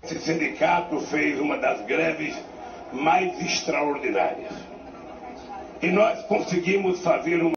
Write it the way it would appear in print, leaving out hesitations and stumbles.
Esse sindicato fez uma das greves mais extraordinárias. E nós conseguimos fazer uma